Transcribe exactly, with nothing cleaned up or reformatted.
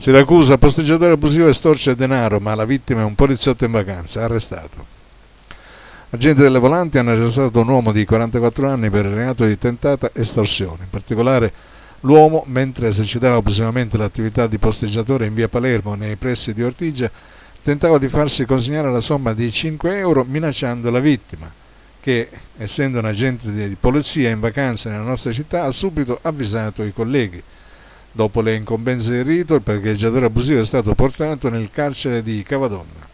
Siracusa, posteggiatore abusivo estorce denaro, ma la vittima è un poliziotto in vacanza, arrestato. Agenti delle volanti hanno arrestato un uomo di quarantaquattro anni per il reato di tentata estorsione. In particolare, l'uomo, mentre esercitava abusivamente l'attività di posteggiatore in via Palermo nei pressi di Ortigia, tentava di farsi consegnare la somma di cinque euro minacciando la vittima, che, essendo un agente di polizia in vacanza nella nostra città, ha subito avvisato i colleghi. Dopo le incombenze del rito, il parcheggiatore abusivo è stato portato nel carcere di Cavadonna.